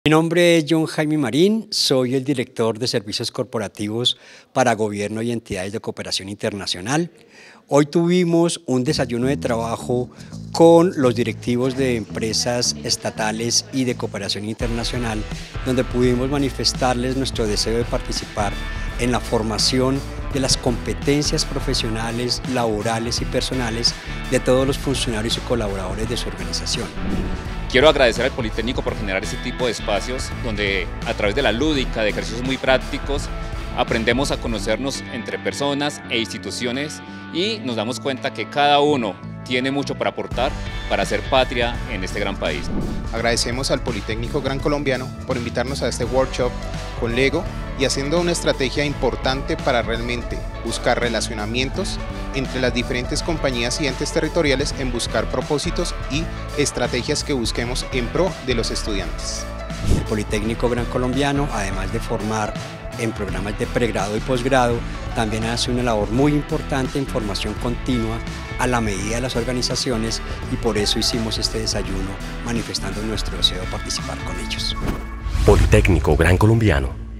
Mi nombre es John Jaime Marín, soy el director de Servicios Corporativos para Gobierno y Entidades de Cooperación Internacional. Hoy tuvimos un desayuno de trabajo con los directivos de empresas estatales y de cooperación internacional, donde pudimos manifestarles nuestro deseo de participar en la formación de las competencias profesionales, laborales y personales de todos los funcionarios y colaboradores de su organización. Quiero agradecer al Politécnico por generar este tipo de espacios donde a través de la lúdica, de ejercicios muy prácticos, aprendemos a conocernos entre personas e instituciones y nos damos cuenta que cada uno tiene mucho para aportar para hacer patria en este gran país. Agradecemos al Politécnico Gran Colombiano por invitarnos a este workshop con Lego y haciendo una estrategia importante para realmente buscar relacionamientos entre las diferentes compañías y entes territoriales en buscar propósitos y estrategias que busquemos en pro de los estudiantes. El Politécnico Gran Colombiano, además de formar en programas de pregrado y posgrado, también hace una labor muy importante en formación continua a la medida de las organizaciones y por eso hicimos este desayuno manifestando nuestro deseo de participar con ellos. Politécnico Gran Colombiano.